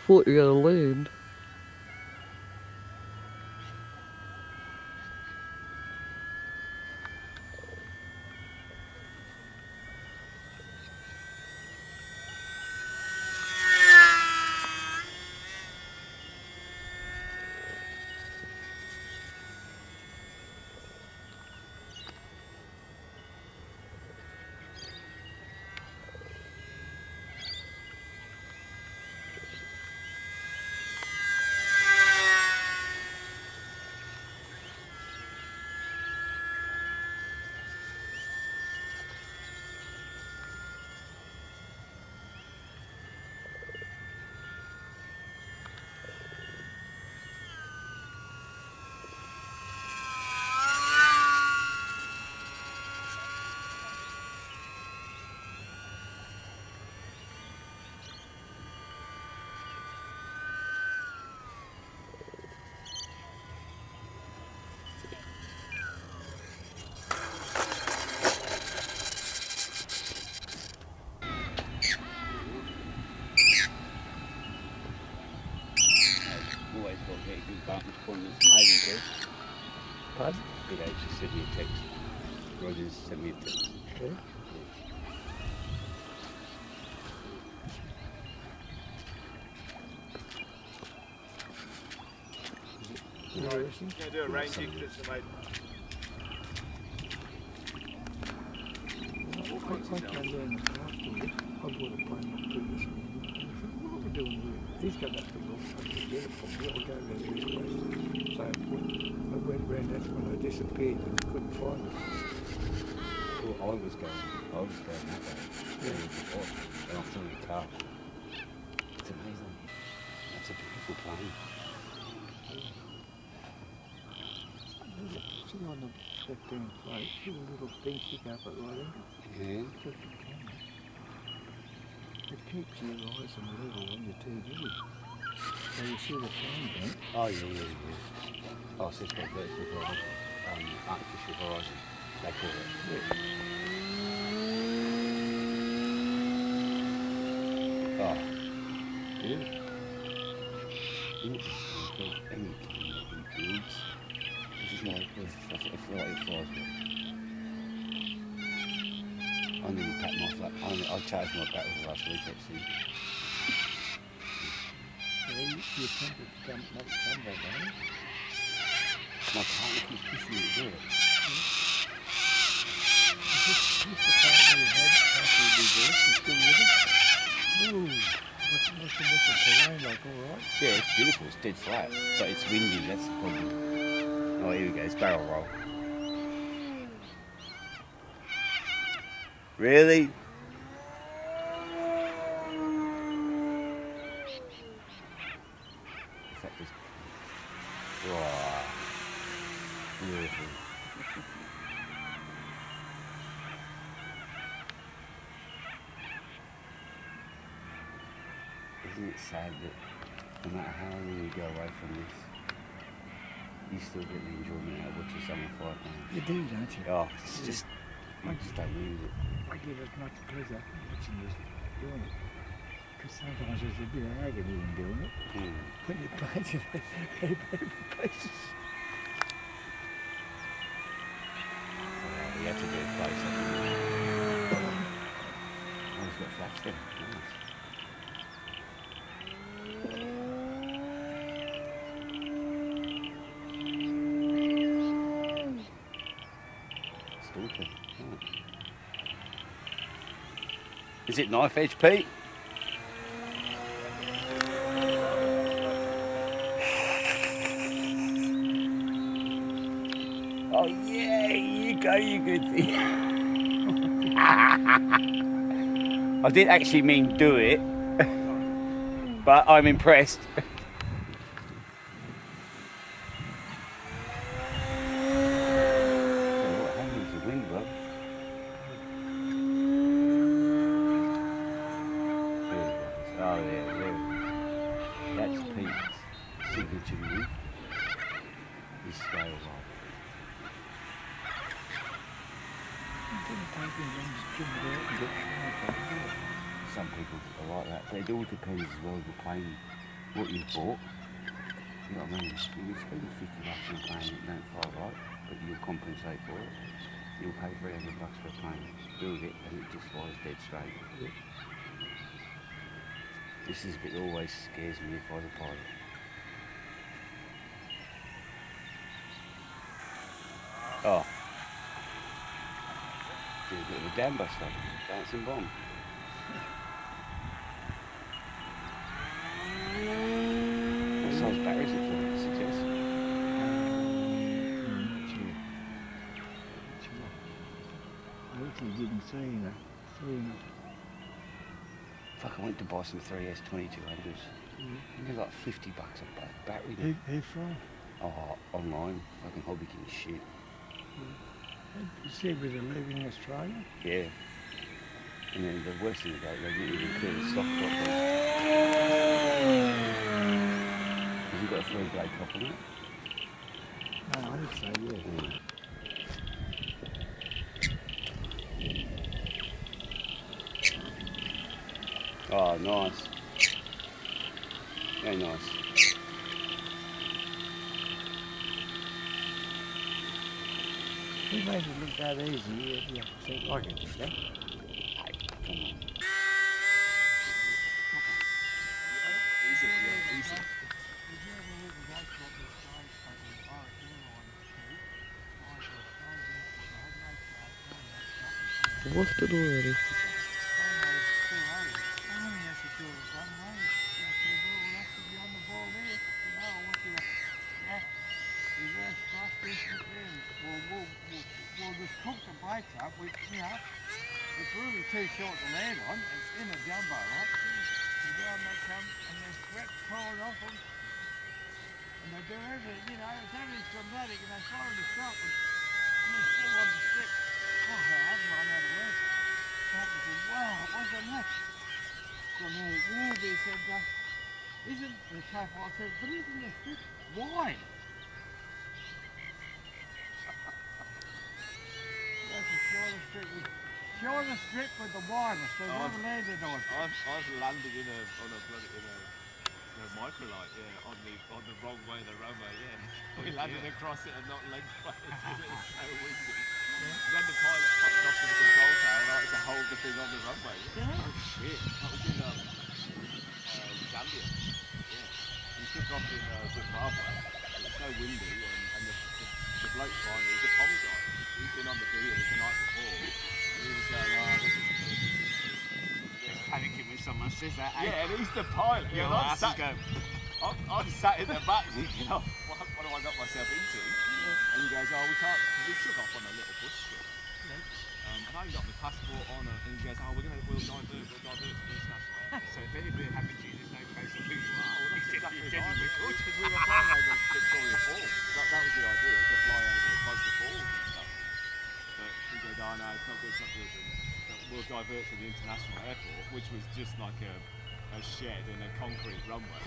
thought you were going to land. Always got to get a good vantage point that's amazing, Chris. Pardon? Big H just sent me a text. Rogers sent me a text. Okay. Can I do a range eclipse, mate? I came down this afternoon. I bought a plane up to this morning. I said, what are we doing here? He's got that thing off. I said, get it from me. I'll go around this way. So I went round, that's when I disappeared and couldn't find it. Well, I was going that way. Yeah. And I saw the car. It's amazing. That's a beautiful plane. Sitting on the left-hand plate, see a little thing stick up at right end. Yeah. Just a camera. It keeps your eyes on the level on your TV. So you see the plane, don't you? Oh, yeah. Oh, so it's got vertical horizon. Artificial horizon, they call it. Yeah. Oh, beautiful. Any camera he builds, it's like, I feel like it flies well. I nearly packed my flat. I charged my batteries last week actually. Yeah, you're tempted to come, not come back, aren't you? My partner keeps pushing me to do it. Is this the partner you had after you divorced? You still with it? Ooh, what's the terrain like, alright? Yeah, it's beautiful. It's dead flat, but it's windy. That's the problem. Oh, here we go. It's barrel roll. Really? Wow. Beautiful. Isn't it sad that no matter how long you go away from this, you still get the enjoyment out of watching someone fight, man? You do, don't you? Oh, it's just, I just don't use it. I get as much pleasure watching this doing it. Because sometimes there's a bit of agony in doing it. When you paint it, they pieces. You have to do it close up. Oh, it's got flat stem. Nice. Stalker. Oh. Is it knife edge, Pete? Oh yeah, you go, you good thing. I didn't actually mean do it, but I'm impressed. What happens to the wind, bro? Oh yeah, there. That's Pete's signature move. His scale line. Some people are like that, but it all depends as well on the plane what you bought. You know what I mean? You can spend $50 on a plane that don't fly right, but you'll compensate for it. You'll pay $300 for a plane, build it, and it just flies dead straight. Yeah. This is a bit that always scares me if I was a pilot. Oh. Did a bit of a dam buster, bouncing bomb. What size batteries it for, suggest? I actually didn't see that. Fuck, I went to buy some 3S 2200s. They're like $50 a battery. Who from? Oh, online. Fucking hobby king shit. You said we were leaving Australia? Yeah. And then the worst thing about it, they didn't even clear the stock properly. Have you got a 3-blade top on it? No, I didn't say yeah. Oh, nice. Very nice. He made it look that easy. You think I can do that? Hey, come on. Easy, yeah, easy. What's the door already? We'll just cook the bikes up. It's really too short to land on. It's in a jumbo, right? And down they come, and there's sweat pouring off them. And they do everything, it's everything's dramatic, and they follow the shop, and they're still on the stick. Oh, I've run out of words. Captain said, wow, it wasn't that. So they said, isn't the chap, I said, but isn't the strip wide? That's the shortest strip with the widest they've ever landed on. I've landed on a microlight, yeah, on the wrong way of the runway, yeah. We landed across it and not lengthwise. It was so windy. Then the pilot popped off to the control tower and I had to hold the thing on the runway. Yeah. Oh shit. That was in Zambia. Yeah. We took off in Zimbabwe. It was so windy and the bloke behind me was a Tom guy. He'd been on the beers the night before. He was going, oh, this is Panicking when someone says that. yeah, and he's the pilot. Your I'm ass is going. sat in the back thinking, oh, what have I got myself into? And he goes, oh, we can't, because we took off on a little bush trip. And I haven't got my passport on, and he goes, oh, we'll divert to the international airport. So if anything happened to you, there's no place to be. Well, that's exactly right. Because we were flying over Victoria Falls. That was the idea, to fly over close to falls and stuff. But he goes, oh no, it's not good, and we'll divert to the international airport, which was just like a shed and a concrete runway.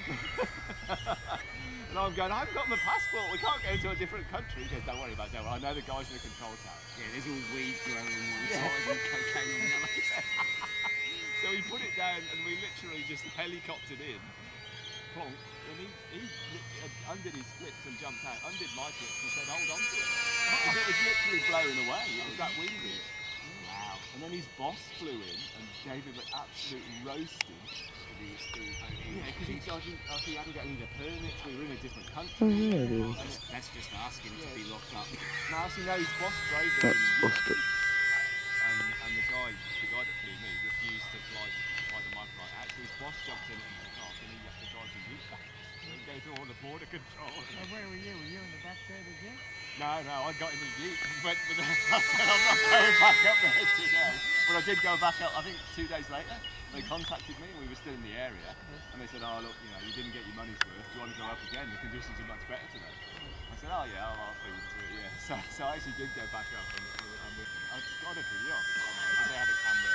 And I'm going, I haven't got my passport, we can't go to a different country. He goes, don't worry about that, I know the guys in the control tower. Yeah, there's all weed growing on one side and cocaine on the other. So we put it down and we literally just helicoptered in, plonk, and he undid his flips and jumped out, undid my flips and said, hold on to it. Because it was literally blowing away, it was that windy. Wow. And then his boss flew in and gave him an absolute roasting. Yeah, because he hadn't got any of the permits, we were in a different country. Oh yeah, it is. That's just asking to be locked up. No, so no, his boss drove him. That's busted. And the guy that flew me refused to fly the microlight out, so his boss jumped in and took off, and he had to drive the ute back and go through all the border control. Where were you? Were you in the back there again? No, I got in the ute, but I said I'm not going back up there today. But I did go back up, I think 2 days later. They contacted me, we were still in the area, and they said, oh look, you didn't get your money's worth, do you want to go up again? The conditions are much better today. I said, oh yeah, I'll feed into it, yeah. So I actually did go back up, and I've got a video of it somewhere, because they had a camera,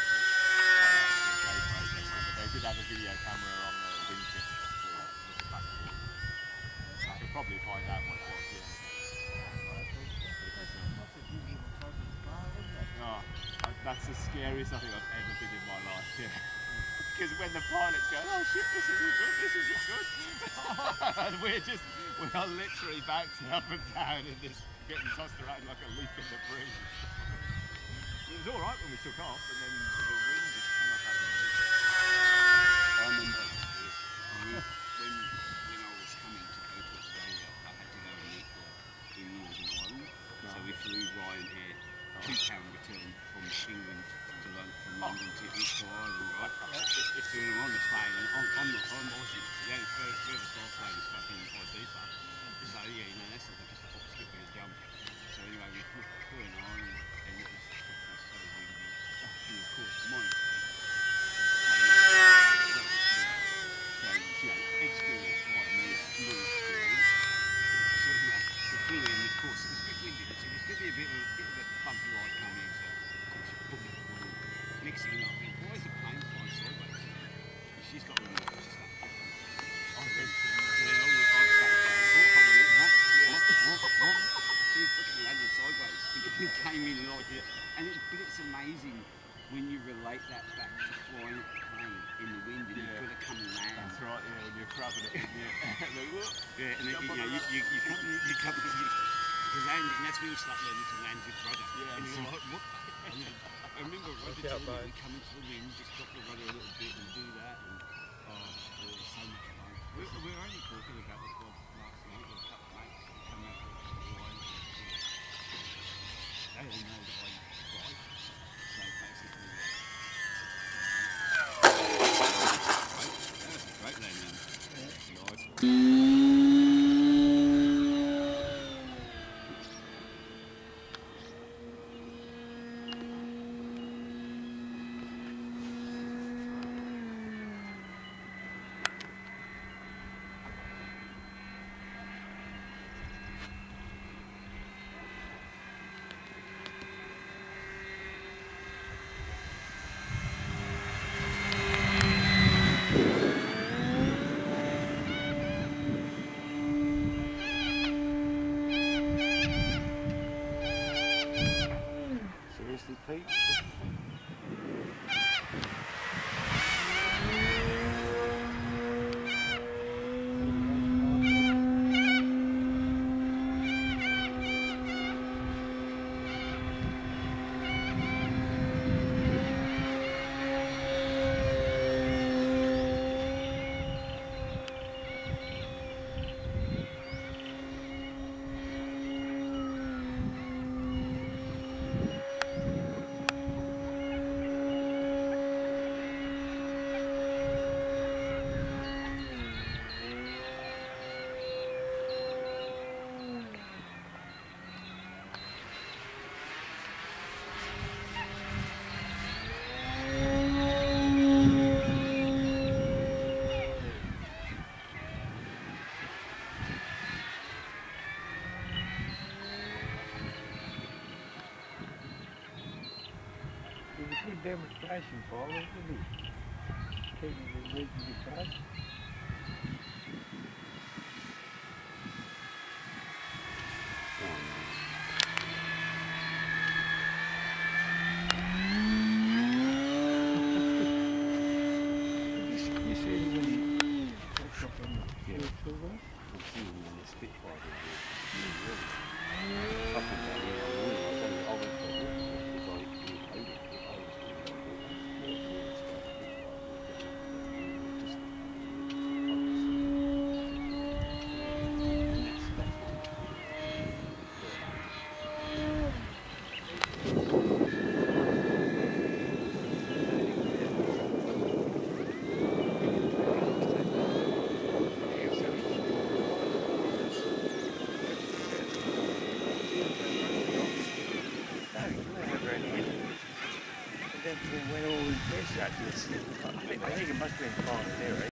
they did have a video camera on the wingtip to the back wall. I could probably find out what it was, yeah. Oh, that's the scariest I think I've ever been in my life, yeah. because when the pilot's going, oh shit, this isn't good, this isn't good. And we are literally bouncing up and down and just getting tossed around like a leaf in the breeze. It was alright when we took off, and then the wind just came up out of the breeze. I remember when I was coming to go to Australia, I had to go and meet in Northern Ireland. So we flew Ryanair, £2 return from England to London to Ireland, right? So we were on the plane, and I'm Aussie, the only furthest our plane is fucking Ibiza. So yeah, you know, that's like just a hop, skip and a jump. So anyway, we flew in Ireland, and it was fucking so windy. And of course, mine so, you know, experience like me, no experience. So anyway, we flew in, of course, it was a bit windy, so there's going to be a bit of a bumpy ride coming in, so of course you boom, boom. Next thing you know, I think, why is the plane flying sideways? And she's got one of those stuff. So then I've sat down, oh, hold on a minute, what? So we fucking landed sideways. It came in like it, but it's amazing when you relate that back to flying a plane in the wind and you've got to come and land. That's right, yeah, when you're crabbing it, Yeah, and then you come to land, and that's when you start learning to land with rudder. Yeah, and you're you're like, what? And then, I remember Roger telling me, we come into the wind, just drop the rudder a little bit and do that, and it was so much fun. We were only talking about the quad last night with a couple of mates who come out with the wine. They all know that I fly, so basically, that was a great landing. Nice one. Seriously, Pete? It was a good demonstration for it, wasn't it? Keeping the reasonably close. You see it when you catch up on the field too, right? I'm seeing in the Spitfire video. Up and down here, I went for a walk because I hated it. When all the fish actually, I think it must have been part of there,